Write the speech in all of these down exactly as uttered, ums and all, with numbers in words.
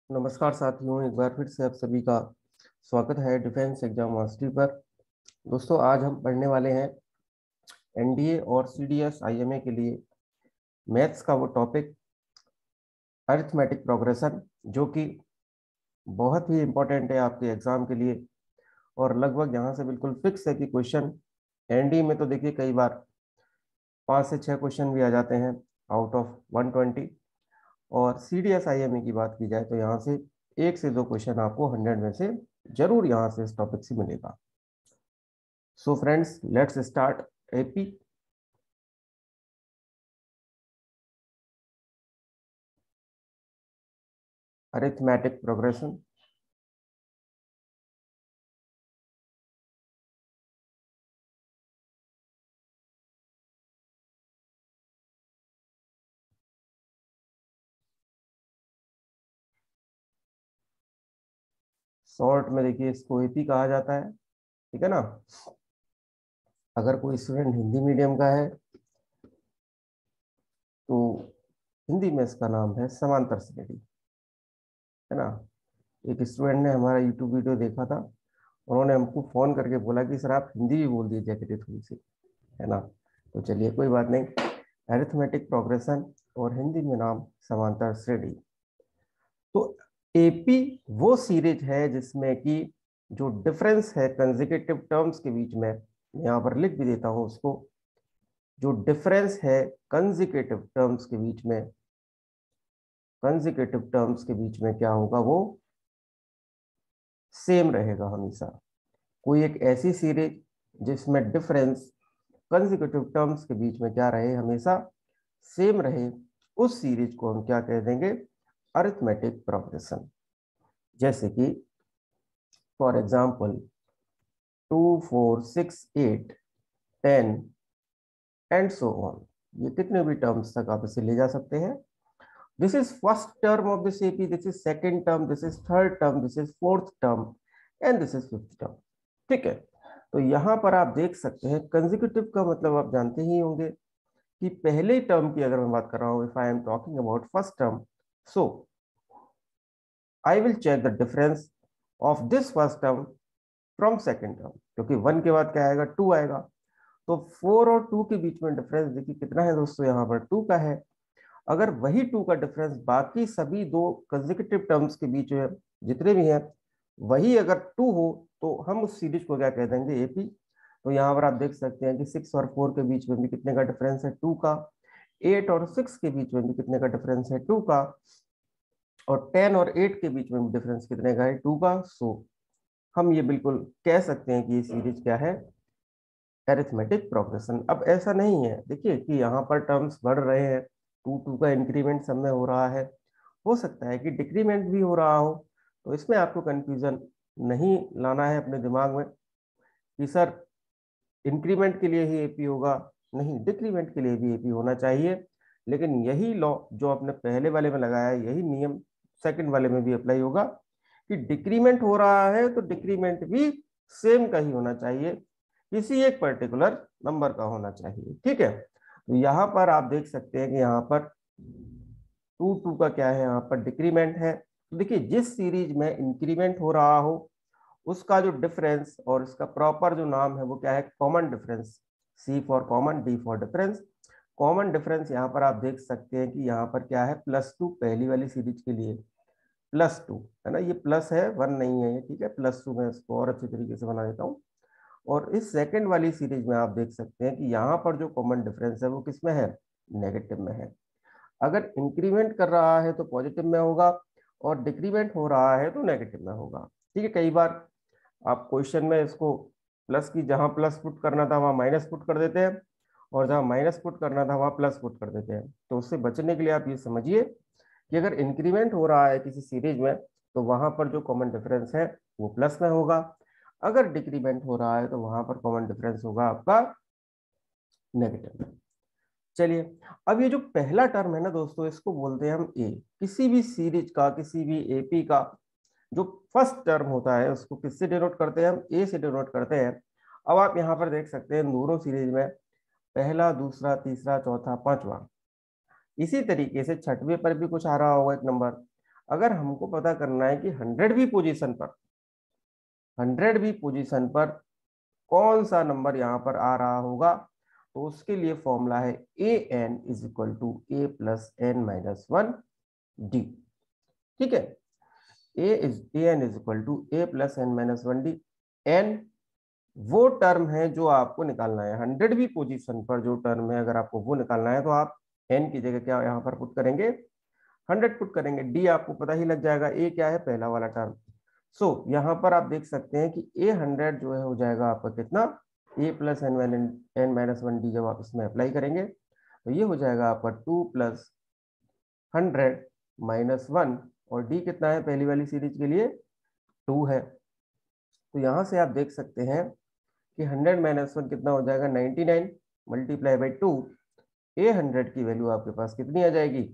नमस्कार साथियों, एक बार फिर से आप सभी का स्वागत है डिफेंस एग्जाम मास्टरी पर। दोस्तों, आज हम पढ़ने वाले हैं एनडीए और सीडीएस आईएमए के लिए मैथ्स का वो टॉपिक अरिथमेटिक प्रोग्रेशन, जो कि बहुत ही इंपॉर्टेंट है आपके एग्जाम के लिए। और लगभग यहाँ से बिल्कुल फिक्स है कि क्वेश्चन एनडीए में तो देखिए कई बार पाँच से छः क्वेश्चन भी आ जाते हैं आउट ऑफ वन ट्वेंटी। और सीडीएस आईएमए की बात की जाए तो यहाँ से एक से दो क्वेश्चन आपको हंड्रेड में से जरूर यहाँ से इस टॉपिक से मिलेगा। So friends, let's start AP. Arithmetic progression. Short में देखिए इसको एपी कहा जाता है, ठीक है ना। अगर कोई स्टूडेंट हिंदी मीडियम का है तो हिंदी में इसका नाम है समांतर श्रेणी, है ना। एक स्टूडेंट ने हमारा यूट्यूब वीडियो देखा था, उन्होंने हमको फोन करके बोला कि सर आप हिंदी भी बोल दीजिए करिए थोड़ी सी, है ना। तो चलिए कोई बात नहीं, अरिथमेटिक प्रोग्रेशन और हिंदी में नाम समांतर श्रेणी। तो एपी वो सीरीज है जिसमें कि जो डिफरेंस है कंसेक्यूटिव टर्म्स के बीच में, मैं यहाँ पर लिख भी देता हूँ उसको। जो डिफरेंस है कंसेक्यूटिव टर्म्स के बीच में, कंसेक्यूटिव टर्म्स के बीच में क्या होगा, वो सेम रहेगा हमेशा। कोई एक ऐसी सीरीज जिसमें डिफरेंस कंसेक्यूटिव टर्म्स के बीच में क्या रहे, हमेशा सेम रहे, उस सीरीज को हम क्या कह देंगे, अरिथमेटिक प्रोग्रेशन। जैसे कि for example two four six eight ten and so on, ये कितने भी टर्म्स तक आप इसे ले जा सकते हैं। This is first term of this AP, this is second term, this is third term, this is fourth term and this is fifth term, ठीक है। तो यहाँ पर आप देख सकते हैं कंसेक्यूटिव का मतलब आप जानते ही होंगे कि पहले टर्म की अगर मैं बात कर रहा हूँ, if I am talking about first term, so I will check the difference of this first term from second term, क्योंकि वन के बाद क्या आएगा, टू आएगा। तो फोर और टू के बीच में डिफरेंस देखिए कितना है दोस्तों, यहाँ पर टू का है। अगर वही टू का डिफरेंस बाकी सभी दो कंसेक्यूटिव टर्म्स के बीच में जितने भी हैं वही अगर टू हो, तो हम उस सीरीज को क्या कह देंगे, एपी। तो यहाँ पर आप देख सकते हैं कि सिक्स और फोर के बीच में भी कितने का डिफरेंस है, टू का। एट और सिक्स के बीच में भी कितने का डिफरेंस है, टू का। और टेन और एट के बीच में भी डिफरेंस कितने का है, टू का। सो हम ये बिल्कुल कह सकते हैं कि ये सीरीज क्या है, एरिथमेटिक प्रोग्रेशन। अब ऐसा नहीं है देखिए कि यहाँ पर टर्म्स बढ़ रहे हैं, टू टू का इंक्रीमेंट सब में हो रहा है, हो सकता है कि डिक्रीमेंट भी हो रहा हो। तो इसमें आपको कंफ्यूजन नहीं लाना है अपने दिमाग में कि सर इंक्रीमेंट के लिए ही एपी होगा, नहीं, डिक्रीमेंट के लिए भी एपी होना चाहिए। लेकिन यही लॉ जो आपने पहले वाले में लगाया है, यही नियम सेकंड वाले में भी अप्लाई होगा कि डिक्रीमेंट हो रहा है तो डिक्रीमेंट भी सेम का ही होना चाहिए, किसी एक पर्टिकुलर नंबर का होना चाहिए, ठीक है। तो यहाँ पर आप देख सकते हैं कि यहाँ पर टू टू का क्या है, यहाँ पर डिक्रीमेंट है। तो देखिए जिस सीरीज में इंक्रीमेंट हो रहा हो उसका जो डिफरेंस और इसका प्रॉपर जो नाम है वो क्या है, common difference. C for common, D for difference. Common difference यहाँ पर आप देख सकते हैं कि यहाँ पर क्या है, प्लस टू, पहली वाली सीरीज के लिए प्लस टू है ना, ये प्लस है, वन नहीं है ये, ठीक है। प्लस टू में इसको और अच्छी तरीके से बना देता हूँ। और इस सेकंड वाली सीरीज में आप देख सकते हैं कि यहाँ पर जो कॉमन डिफरेंस है वो किस में है, नेगेटिव में है। अगर इंक्रीमेंट कर रहा है तो पॉजिटिव में होगा और डिक्रीमेंट हो रहा है तो नेगेटिव में होगा, ठीक है। कई बार आप क्वेश्चन में इसको प्लस की जहां प्लस पुट करना था वहां माइनस पुट कर देते हैं, और जहां माइनस पुट करना था वहां प्लस पुट कर देते हैं। तो उससे बचने के लिए आप ये समझिए कि अगर इंक्रीमेंट हो रहा है किसी सीरीज में तो वहां पर जो कॉमन डिफरेंस है वो प्लस में होगा, अगर डिक्रीमेंट हो रहा है तो वहां पर कॉमन डिफरेंस होगा आपका नेगेटिव में। चलिए, अब ये जो पहला टर्म है ना दोस्तों, इसको बोलते हैं हम ए। किसी भी सीरीज का, किसी भी एपी का जो फर्स्ट टर्म होता है उसको किससे डिनोट करते हैं, हम ए से डिनोट करते हैं। अब आप यहाँ पर देख सकते हैं दोनों सीरीज में पहला, दूसरा, तीसरा, चौथा, पांचवा, इसी तरीके से छठवें पर भी कुछ आ रहा होगा एक नंबर। अगर हमको पता करना है कि हंड्रेडवीं पोजीशन पर हंड्रेडवीं पोजीशन पर कौन सा नंबर यहाँ पर आ रहा होगा, तो उसके लिए फॉर्मूला है A N is equal to A plus N minus one D. ठीक है, A is A N is equal to A plus N minus one D. N वो टर्म है जो आपको निकालना है हंड्रेडवीं पोजीशन पर, जो टर्म है अगर आपको वो निकालना है तो आप एन की जगह क्या यहाँ पर पुट करेंगे, हंड्रेड पुट करेंगे। डी आपको पता ही लग जाएगा, ए क्या है, पहला वाला टर्म। सो so, यहाँ पर आप देख सकते हैं कि ए हंड्रेड जो है हो जाएगा आपका कितना, A plus N N minus one D. जब आप इसमें अप्लाई करेंगे तो ये हो जाएगा आपका two plus hundred minus one, और डी कितना है पहली वाली सीरीज के लिए, टू है। तो यहाँ से आप देख सकते हैं कि हंड्रेड माइनस वन कितना हो जाएगा, ninety nine multiply by two. A hundred की वैल्यू आपके पास कितनी आ जाएगी,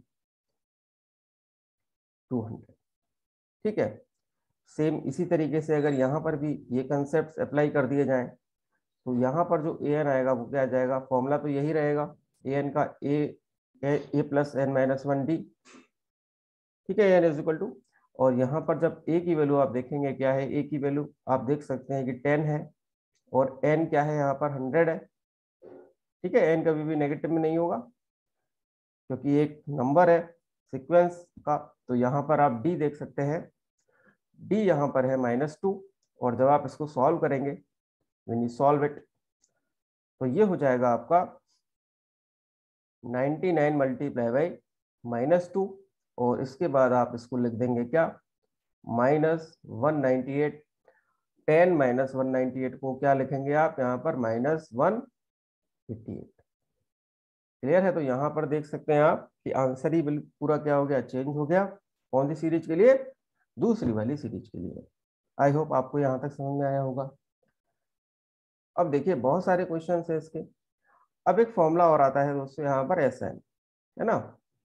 टू हंड्रेड। ठीक है, सेम इसी तरीके से अगर यहाँ पर भी ये कंसेप्ट अप्लाई कर दिए जाएं तो यहाँ पर जो ए एन आएगा वो क्या आ जाएगा, फॉर्मूला तो यही रहेगा ए एन का, A A plus N minus one D. ठीक है, एन इज इक्वल टू, और यहाँ पर जब ए की वैल्यू आप देखेंगे क्या है, ए की वैल्यू आप देख सकते हैं कि टेन है, और एन क्या है यहाँ पर, हंड्रेड है। ठीक है, एन कभी भी नेगेटिव में नहीं होगा क्योंकि एक नंबर है सीक्वेंस का। तो यहाँ पर आप डी देख सकते हैं, डी यहाँ पर है माइनस टू, और जब आप इसको सॉल्व करेंगे, व्हेन यू सॉल्व इट, तो ये हो जाएगा आपका ninety nine multiply by minus two, और इसके बाद आप इसको लिख देंगे क्या, minus one ninety eight. Ten minus one ninety eight को क्या लिखेंगे आप यहाँ पर, minus one eighty eight. Clear है? तो यहाँ पर देख सकते हैं आप कि आंसर ही पूरा क्या हो गया, चेंज हो गया। कौन सी सीरीज के लिए, दूसरी वाली सीरीज के लिए। आई होप आपको यहाँ तक समझ में आया होगा। अब देखिए बहुत सारे क्वेश्चन है इसके। अब एक फॉर्मूला और आता है दोस्तों यहाँ पर, एस एन, है ना।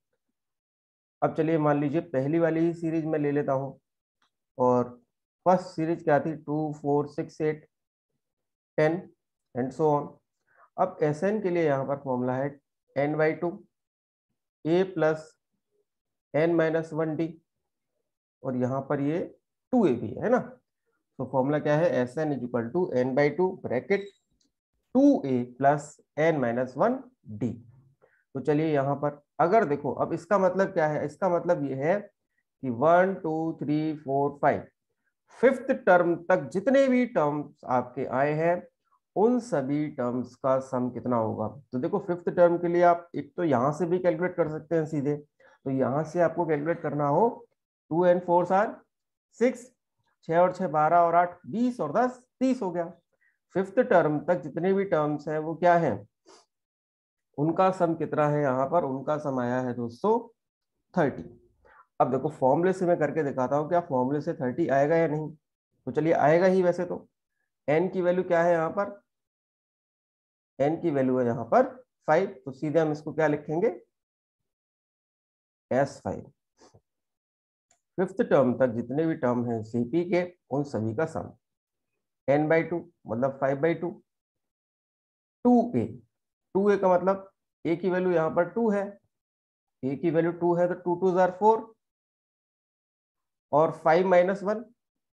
अब चलिए मान लीजिए पहली वाली ही सीरीज में ले लेता हूँ, और फर्स्ट सीरीज क्या थी, two four six eight ten and so on. अब एस एन के लिए यहाँ पर फॉर्मूला है N by two, A plus N minus one D, और यहाँ पर ये टू ए भी है ना। तो फॉर्मूला क्या है, S N is equal to N by two bracket two A plus N minus one D. तो चलिए यहाँ पर अगर देखो, अब इसका मतलब क्या है, इसका मतलब ये है कि one two three four five fifth term तक जितने भी टर्म्स आपके आए हैं उन सभी टर्म्स का सम कितना होगा। तो देखो फिफ्थ टर्म के लिए आप एक तो यहाँ से भी कैलकुलेट कर सकते हैं सीधे। तो यहाँ से आपको कैलकुलेट करना हो, two and four are six, छह और छह बारह और आठ बीस और दस तीस हो गया। फिफ्थ टर्म तक जितने भी टर्म्स हैं वो क्या है, उनका सम कितना है, यहाँ पर उनका सम आया है दोस्तों थर्टी। अब देखो फॉर्मूले से मैं करके दिखाता हूँ क्या फॉर्मूले से थर्टी आएगा या नहीं। तो चलिए आएगा ही वैसे तो। एन की वैल्यू क्या है यहाँ पर, एन की वैल्यू है यहाँ पर फाइव, तो सीधे हम इसको क्या लिखेंगे, एस फाइव। फिफ्थ टर्म तक जितने भी टर्म हैं सीपी के उन सभी का सम, एन बाई टू मतलब five by two, two A, two A का मतलब ए की वैल्यू यहाँ पर टू है, ए की वैल्यू टू है तो टू टू जार फोर, और फाइव माइनस वन,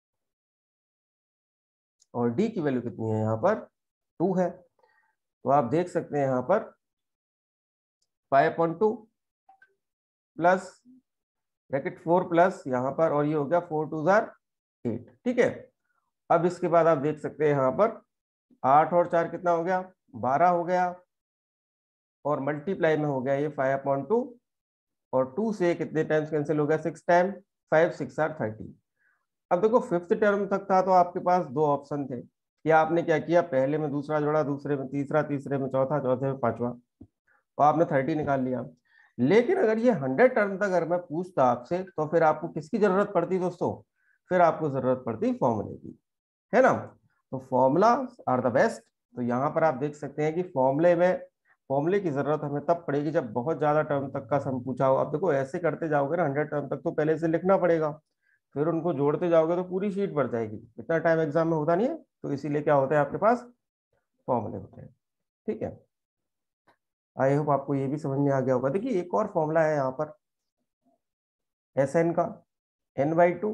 और डी की वैल्यू कितनी है यहाँ पर, टू है। तो आप देख सकते हैं यहाँ पर five point two plus bracket four plus यहाँ पर, और ये हो गया फोर टू जार एट। ठीक है, अब इसके बाद आप देख सकते हैं यहाँ पर आठ और चार कितना हो गया, बारह हो गया, और मल्टीप्लाई में हो गया ये फाइव पॉइंट टू, और टू से कितने टाइम्स कैंसिल हो गया, six time, five six are thirty. अब देखो फिफ्थ टर्म तक था तो आपके पास दो ऑप्शन थे, या आपने क्या किया, पहले में दूसरा जोड़ा, दूसरे में तीसरा, तीसरे में चौथा, चौथे में पांचवा, तो आपने थर्टी निकाल लिया। लेकिन अगर ये हंड्रेड टर्म तक अगर मैं पूछता आपसे तो फिर आपको किसकी जरूरत पड़ती दोस्तों, फिर आपको जरूरत पड़ती फॉर्मूले की, है ना। तो फॉर्मूला आर द बेस्ट। तो यहाँ पर आप देख सकते हैं कि फॉर्मूले में फॉर्मूले की जरूरत हमें तब पड़ेगी जब बहुत ज्यादा टर्म तक का सम पूछा हो। अब देखो ऐसे करते जाओगे ना हंड्रेड टर्म तक तो पहले से लिखना पड़ेगा, फिर उनको जोड़ते जाओगे तो पूरी शीट भर जाएगी, इतना टाइम एग्जाम में होता नहीं है। तो इसीलिए क्या होता है, आपके पास फॉर्मूले होते हैं। ठीक है, आई होप आपको ये भी समझ में आ गया होगा। देखिए एक और फॉर्मूला है यहाँ पर एस एन का, N by two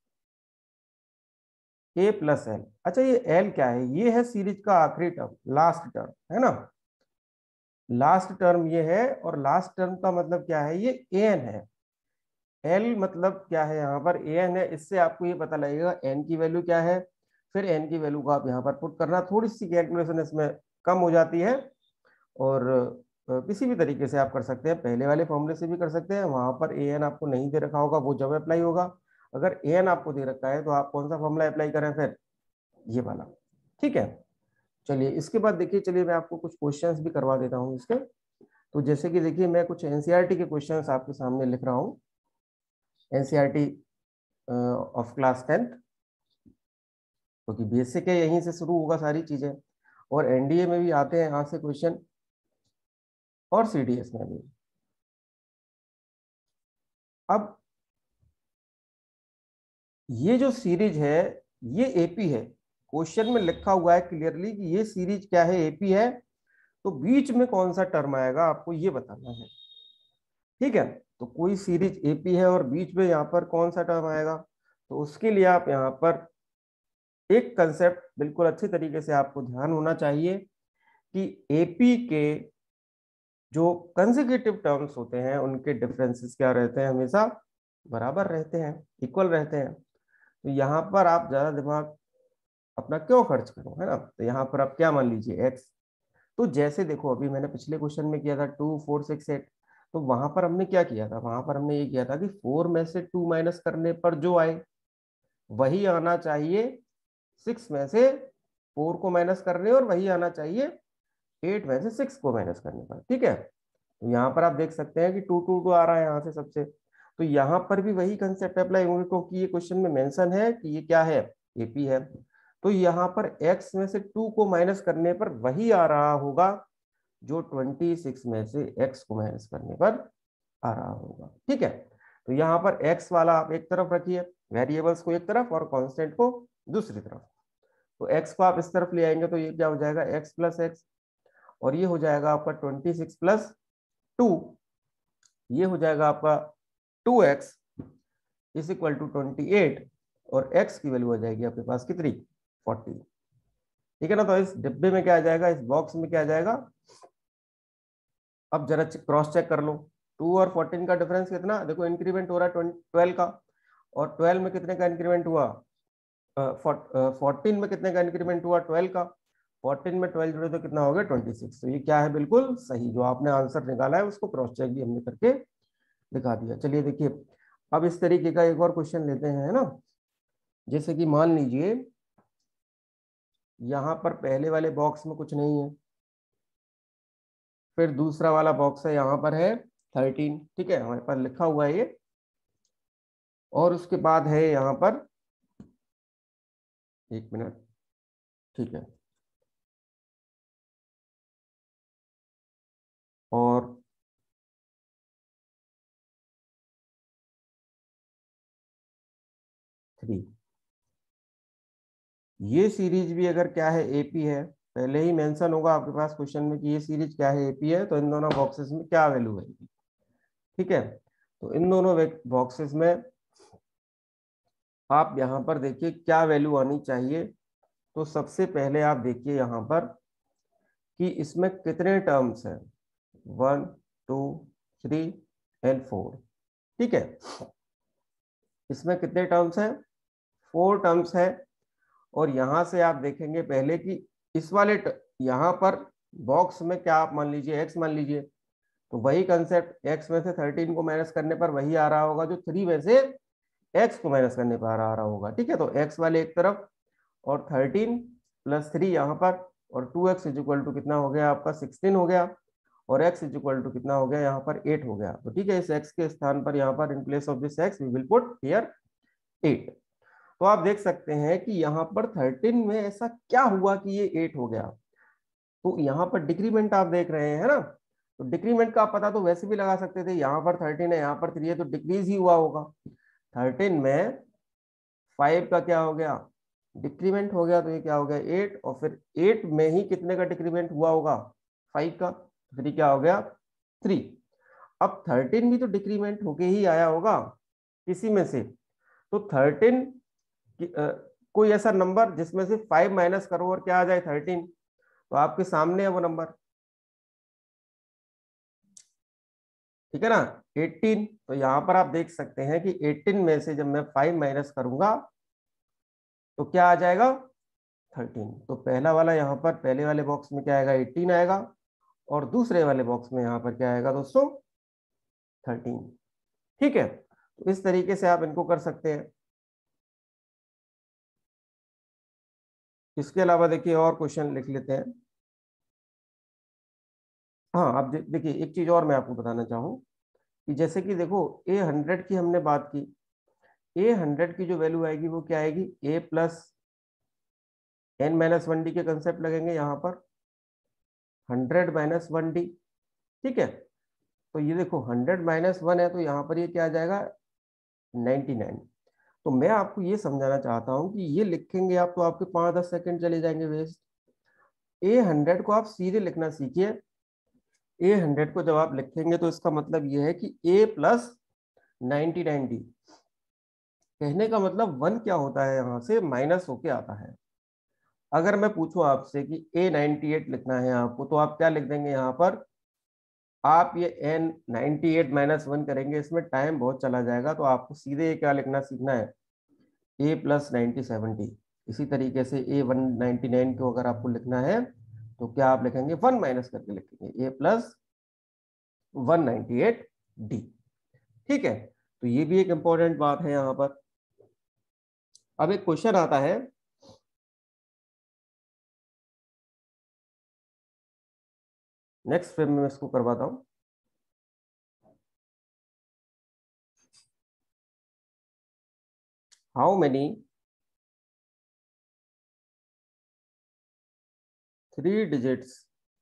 A plus L. अच्छा ये एल क्या है? ये है सीरीज का आखिरी टर्म, लास्ट टर्म है ना, लास्ट टर्म ये है। और लास्ट टर्म का मतलब क्या है? ये एन है। एल मतलब क्या है? यहाँ पर एन है। इससे आपको ये पता लगेगा एन की वैल्यू क्या है। फिर एन की वैल्यू को आप यहाँ पर पुट करना, थोड़ी सी कैलकुलेशन इसमें कम हो जाती है। और अ, किसी भी तरीके से आप कर सकते हैं, पहले वाले फॉर्मूले से भी कर सकते हैं। वहां पर ए एन आपको नहीं दे रखा होगा, वो जब अप्लाई होगा। अगर ए एन आपको दे रखा है तो आप कौन सा फॉर्मूला अप्लाई करें? फिर ये वाला। ठीक है, चलिए इसके बाद देखिए, चलिए मैं आपको कुछ क्वेश्चंस भी करवा देता हूँ इसके। तो जैसे कि देखिए, मैं कुछ एनसीईआरटी के क्वेश्चंस आपके सामने लिख रहा हूँ, एनसीईआरटी ऑफ क्लास टेंथ, क्योंकि बेसिक है, यहीं से शुरू होगा सारी चीजें। और एनडीए में भी आते हैं यहाँ से क्वेश्चन, और सीडीएस में भी। अब ये जो सीरीज है ये एपी है। क्वेश्चन में लिखा हुआ है क्लियरली कि ये सीरीज क्या है? एपी है। तो बीच में कौन सा टर्म आएगा आपको ये बताना है। ठीक है, तो कोई सीरीज एपी है और बीच में यहाँ पर कौन सा टर्म आएगा? तो उसके लिए आप यहाँ पर एक कंसेप्ट बिल्कुल अच्छी तरीके से आपको ध्यान होना चाहिए कि एपी के जो कंसेक्यूटिव टर्म्स होते हैं उनके डिफरेंसेस क्या रहते हैं? हमेशा बराबर रहते हैं, इक्वल रहते हैं। तो यहाँ पर आप ज्यादा दिमाग अपना क्यों खर्च करो, है ना। तो यहाँ पर आप क्या मान लीजिए, एक्स। तो जैसे देखो, अभी मैंने पिछले क्वेश्चन में किया था टू फोर सिक्स एट, तो वहां पर हमने क्या किया था? वहां पर हमने ये किया था कि फोर में से टू माइनस करने पर जो आए वही आना चाहिए, सिक्स में से फोर को माइनस करने, और वही आना चाहिए एट में से सिक्स को माइनस करने पर। ठीक है, तो यहाँ पर आप देख सकते हैं कि टू टू टू आ रहा है यहाँ से सबसे। तो यहाँ पर भी वही कंसेप्ट अप्लाई होंगे, क्योंकि ये क्वेश्चन में मेंशन है कि ये क्या है? एपी है। तो यहाँ पर x में से टू को माइनस करने पर वही आ रहा होगा जो ट्वेंटी सिक्स में से x को माइनस करने पर आ रहा होगा। ठीक है, तो यहाँ पर x वाला आप एक तरफ रखिए, वेरिएबल्स को एक तरफ और कांस्टेंट को दूसरी तरफ। तो x को आप इस तरफ ले आएंगे तो ये क्या हो जाएगा? x प्लस एक्स, और ये हो जाएगा आपका ट्वेंटी सिक्स प्लस टू, ये हो जाएगा आपका two x is equal to twenty eight, और x की वैल्यू आ जाएगी आपके पास कितनी? फोर्टी। ठीक है ना। तो इस डिब्बे में क्या आ जाएगा? इस बॉक्स में क्या आ जाएगा? अब जरा क्रॉस चेक कर लो, टू और फोर्टीन का डिफरेंस कितना? देखो इंक्रीमेंट हो रहा है ट्वेल्व का, और ट्वेल्व में कितने का इंक्रीमेंट हुआ? फोर्टीन में कितने का इंक्रीमेंट हुआ? ट्वेल्व का। फोर्टीन में ट्वेल्व जुड़े तो कितना हो गया? Twenty six. तो ये क्या है? बिल्कुल सही, जो आपने आंसर निकाला है उसको क्रॉस चेक भी हमने करके दिखा दिया। चलिए देखिए, अब इस तरीके का एक और क्वेश्चन लेते हैं, है ना। जैसे कि मान लीजिए यहाँ पर पहले वाले बॉक्स में कुछ नहीं है, फिर दूसरा वाला बॉक्स है, यहाँ पर है थर्टीन। ठीक है, हमारे पास लिखा हुआ है ये, और उसके बाद है यहाँ पर, एक मिनट, ठीक है, और थ्री। ये सीरीज भी अगर क्या है? एपी है। पहले ही मेंशन होगा आपके पास क्वेश्चन में कि ये सीरीज क्या है? एपी है। तो इन दोनों बॉक्सेस में क्या वैल्यू है? ठीक है, तो इन दोनों बॉक्सेस में आप यहाँ पर देखिए क्या वैल्यू आनी चाहिए। तो सबसे पहले आप देखिए यहाँ पर कि इसमें कितने टर्म्स हैं? One, two, three and four. ठीक है, इसमें कितने टर्म्स हैं? फोर टर्म्स है। और यहां से आप देखेंगे पहले कि इस वाले यहाँ पर बॉक्स में क्या, आप मान लीजिए एक्स मान लीजिए, तो वही कंसेप्ट, एक्स में से थर्टीन को माइनस करने पर वही आ रहा होगा जो थ्री में से एक्स को माइनस करने पर आ रहा होगा। ठीक है, तो एक्स वाले एक तरफ, और थर्टीन प्लस थ्री यहाँ पर, और two x is equal to कितना हो गया आपका? सिक्सटीन हो गया, और x इज इक्वल टू कितना हो गया यहाँ पर? एट हो गया। तो ठीक है, इस x के स्थान पर यहाँ पर in place of this x we will put here eight. तो आप देख सकते हैं कि यहाँ पर थर्टीन में ऐसा क्या हुआ कि ये एट हो गया। तो यहाँ पर डिक्रीमेंट आप देख रहे हैं, है ना। तो डिक्रीमेंट का आप पता तो वैसे भी लगा सकते थे, यहाँ पर थर्टीन है, यहाँ पर थ्री है, तो डिक्रीज ही हुआ होगा। थर्टीन में फाइव का क्या हो गया? डिक्रीमेंट हो गया, तो ये क्या हो गया? एट। और फिर एट में ही कितने का डिक्रीमेंट हुआ होगा? फाइव का। फिर क्या हो गया? थ्री। अब थर्टीन भी तो डिक्रीमेंट होके ही आया होगा किसी में से, तो थर्टीन की, आ, कोई ऐसा नंबर जिसमें से फाइव माइनस करो और क्या आ जाए थर्टीन, तो आपके सामने है वो नंबर, ठीक है ना, एटीन। तो यहां पर आप देख सकते हैं कि एटीन में से जब मैं फाइव माइनस करूंगा तो क्या आ जाएगा थर्टीन। तो पहला वाला यहाँ पर पहले वाले बॉक्स में क्या आएगा एटीन आएगा, और दूसरे वाले बॉक्स में यहाँ पर क्या आएगा दोस्तों थर्टीन। ठीक है, तो इस तरीके से आप इनको कर सकते हैं। इसके अलावा देखिए और क्वेश्चन लिख लेते हैं। हाँ, आप दे, देखिए एक चीज और मैं आपको बताना चाहूँ कि जैसे कि देखो ए हंड्रेड की हमने बात की, ए हंड्रेड की जो वैल्यू आएगी वो क्या आएगी, A plus N minus one D के कंसेप्ट लगेंगे यहाँ पर, हंड्रेड माइनस वन डी। ठीक है, तो ये देखो हंड्रेड माइनस वन है तो यहाँ पर ये क्या आ जाएगा नाइनटी नाइन। तो मैं आपको ये समझाना चाहता हूँ कि ये लिखेंगे आप तो आपके पाँच दस सेकंड चले जाएंगे वेस्ट। ए हंड्रेड को आप सीधे लिखना सीखिए। ए हंड्रेड को जब आप लिखेंगे तो इसका मतलब ये है कि A plus ninety nine D. कहने का मतलब वन क्या होता है, यहाँ से माइनस होके आता है। अगर मैं पूछूं आपसे कि ए नाइनटी एट लिखना है आपको, तो आप क्या लिख देंगे यहाँ पर, आप ये N ninety eight minus one करेंगे, इसमें टाइम बहुत चला जाएगा, तो आपको सीधे ये क्या लिखना सीखना है, ए प्लस नाइनटी सेवेंटी। इसी तरीके से ए वन नाइनटी नाइन को अगर आपको लिखना है तो क्या आप लिखेंगे, वन माइनस करके लिखेंगे, A plus one ninety eight D. ठीक है, तो ये भी एक इंपॉर्टेंट बात है यहाँ पर। अब एक क्वेश्चन आता है, नेक्स्ट फिर मैं इसको करवाता हूं। How many three digits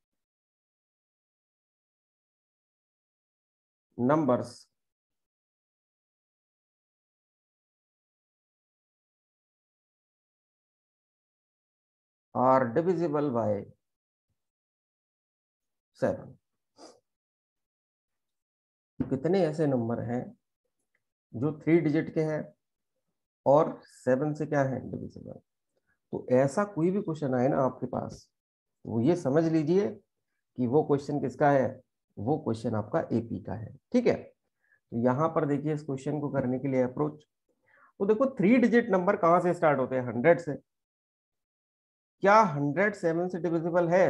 numbers are divisible by seven. कितने ऐसे नंबर हैं जो थ्री डिजिट के हैं और सेवन से क्या है डिविजिबल। तो ऐसा कोई भी क्वेश्चन आए ना आपके पास, वो ये समझ लीजिए कि वो क्वेश्चन किसका है, वो क्वेश्चन आपका एपी का है। ठीक है, तो यहाँ पर देखिए इस क्वेश्चन को करने के लिए अप्रोच, तो देखो थ्री डिजिट नंबर कहाँ से स्टार्ट होते हैं, हंड्रेड से। क्या हंड्रेड सेवन से डिविजिबल है,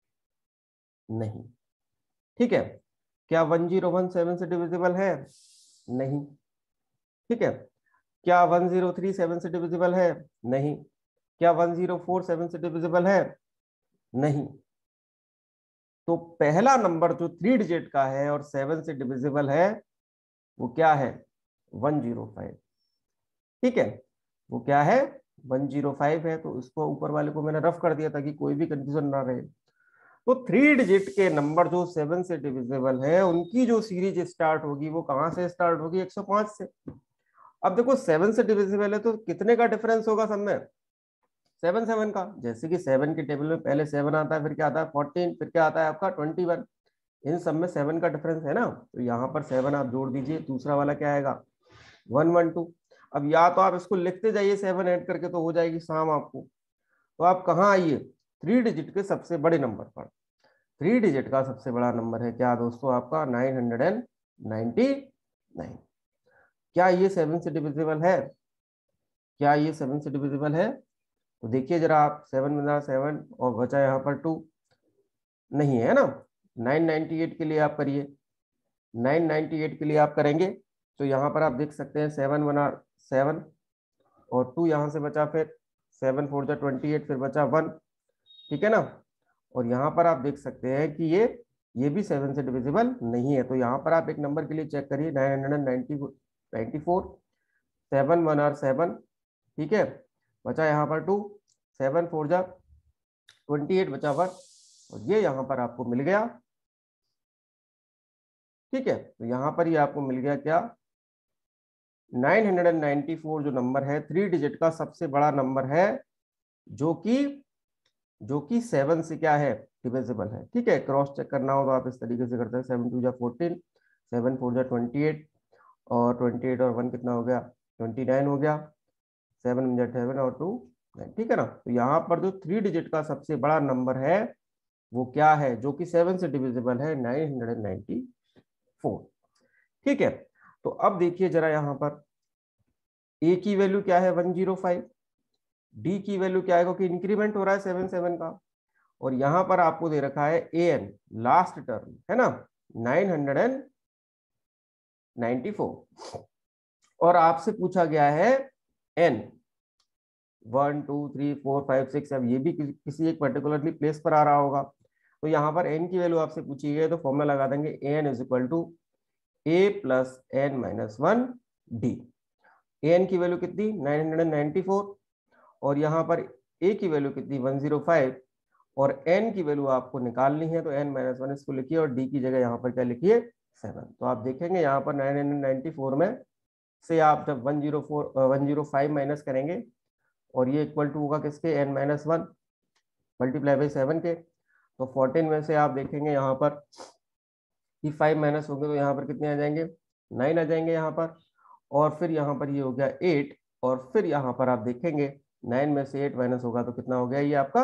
नहीं। ठीक है, क्या वन जीरो वन सेवन से डिविजिबल है, नहीं। ठीक है, क्या वन जीरो थ्री सेवन से डिविजिबल है, नहीं। क्या वन जीरो फोर सेवन से डिविजिबल है, नहीं। तो पहला नंबर जो थ्री डिजिट का है और सेवन से डिविजिबल है वो क्या है, वन जीरो फाइव। ठीक है, वो क्या है, वन जीरो फाइव है। तो इसको ऊपर वाले को मैंने रफ कर दिया ताकि कोई भी कंफ्यूजन ना रहे। तो थ्री डिजिट के नंबर जो सेवन से डिविजिबल है उनकी जो सीरीज स्टार्ट होगी वो कहां से स्टार्ट होगी, एक सौ पाँच से। अब देखो सेवन से डिविजिबल है तो कितने का डिफरेंस होगा सब में, सेवन सेवन का। जैसे कि सेवन के टेबल में पहले सेवन आता है, फिर क्या आता है फोर्टीन, फिर क्या आता है आपका ट्वेंटी वन। इन सब में सेवन का डिफरेंस है ना, तो यहाँ पर सेवन आप जोड़ दीजिए, दूसरा वाला क्या आएगा वन वन टू। अब या तो आप इसको लिखते जाइए सेवन ऐड करके तो हो जाएगी शाम आपको। तो आप कहाँ आइए, थ्री डिजिट के सबसे बड़े नंबर पर। थ्री डिजिट का सबसे बड़ा नंबर है क्या दोस्तों आपका nine hundred and ninety nine. क्या ये सेवन से डिविजिबल है, क्या ये सेवन से डिविजिबल है, तो देखिए जरा आप, सेवन बना सेवन और बचा यहाँ पर टू, नहीं है ना। नाइन नाइनटी एट के लिए आप करिए, नाइन नाइनटी एट के लिए आप करेंगे तो यहाँ पर आप देख सकते हैं सेवन बना सेवन और टू यहाँ से बचा, फिर सेवन फोर जा ट्वेंटी एट, फिर बचा वन। ठीक है ना, और यहाँ पर आप देख सकते हैं कि ये ये भी सेवन से डिविजिबल नहीं है। तो यहाँ पर आप एक नंबर के लिए चेक करिए, nine hundred and ninety ninety four, seven one are seven. ठीक है, बचा यहाँ पर टू, सेवन फोर जा ट्वेंटी एट बचा वन, और ये यहाँ पर आपको मिल गया। ठीक है, तो यहाँ पर ही आपको मिल गया क्या, nine hundred and ninety four जो नंबर है थ्री डिजिट का सबसे बड़ा नंबर है, जो कि जो कि सेवन से क्या है डिविजिबल है। ठीक है, क्रॉस चेक करना हो तो आप इस तरीके से करते हैं, सेवन टू जा फोर्टीन, सेवन फोर जा ट्वेंटी एट, और ट्वेंटी एट और वन कितना हो गया ट्वेंटी नाइन हो गया, सेवन जा सेवन और टू नाइन, ठीक है ना। तो यहाँ पर जो थ्री डिजिट का सबसे बड़ा नंबर है वो क्या है, जो कि सेवन से डिविजिबल है, नाइन हंड्रेड नाइंटी फोर, ठीक है। तो अब देखिए जरा यहाँ पर ए की वैल्यू क्या है, वन जीरो फाइव, डी की वैल्यू क्या है, क्योंकि इंक्रीमेंट हो रहा है सेवन सेवन का, और यहां पर आपको दे रखा है ए एन लास्ट टर्म है ना, नाइन हंड्रेड नाइंटी फोर, और आपसे पूछा गया है N, one two three four five six, अब ये भी किसी एक पर्टिकुलरली प्लेस पर आ रहा होगा। तो यहाँ पर एन की वैल्यू आपसे पूछी गई है, तो फॉर्मूला लगा देंगे A N is equal to A plus N minus one D. A N की वैल्यू कितनी, नाइन हंड्रेड नाइंटी फोर, और यहाँ पर ए की वैल्यू कितनी, वन जीरो फाइव, और n की वैल्यू आपको निकालनी है, तो n माइनस वन इसको लिखिए, और d की जगह यहाँ पर क्या लिखिए, सेवन। तो आप देखेंगे यहाँ पर नाइन हंड्रेड नाइंटी फोर में से आप जब one zero four one zero five minus करेंगे, और ये इक्वल टू होगा किसके, n minus one multiply by seven के, तो फोर्टीन में से आप देखेंगे यहाँ पर कि फाइव माइनस होंगे, तो यहाँ पर कितने आ जाएंगे, नाइन आ जाएंगे यहाँ पर, और फिर यहाँ पर ये हो गया एट, और फिर यहाँ पर आप देखेंगे नाइन में से एट माइनस होगा तो कितना हो गया, ये आपका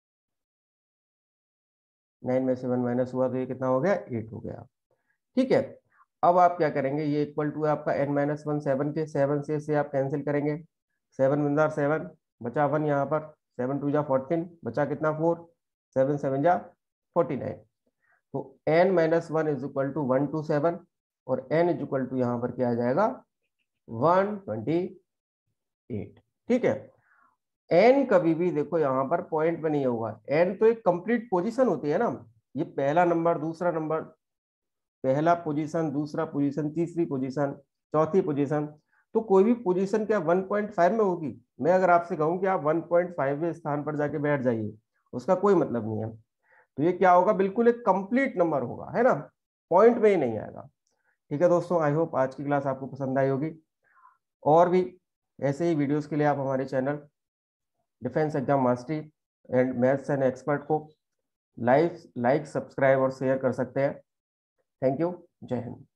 नाइन में से वन माइनस हुआ तो ये कितना हो गया, एट हो गया, ठीक है। अब आप क्या करेंगे, ये इक्वल टू है आपका n माइनस वन, सेवन के, सेवन से से आप कैंसिल करेंगे, सेवन वन जार सेवन, बचा वन यहाँ पर, सेवन टू जा फोर्टीन, बचा कितना फोर, सेवन सेवन जा फोर्टी नाइन, तो n minus one is equal to one two seven, और n इज इक्वल टू यहाँ पर क्या आ जाएगा, वन ट्वेंटी एट, ठीक है। एन कभी भी देखो यहाँ पर पॉइंट में नहीं होगा, एन तो एक कंप्लीट पोजीशन होती है ना, ये पहला नंबर, दूसरा नंबर, पहला पोजीशन, दूसरा पोजीशन, तीसरी पोजीशन, चौथी पोजीशन, तो कोई भी पोजीशन क्या वन पॉइंट फाइव में होगी। मैं अगर आपसे कहूं कि आप वन पॉइंट फाइव स्थान पर जाके बैठ जाइए, उसका कोई मतलब नहीं है। तो ये क्या होगा, बिल्कुल एक कंप्लीट नंबर होगा, है ना, पॉइंट में ही नहीं आएगा। ठीक है दोस्तों, आई होप आज की क्लास आपको पसंद आई होगी, और भी ऐसे ही वीडियोस के लिए आप हमारे channel defence exam mastery and maths and expert को लाइक लाइक सब्सक्राइब और शेयर कर सकते हैं। थैंक यू, जय हिंद।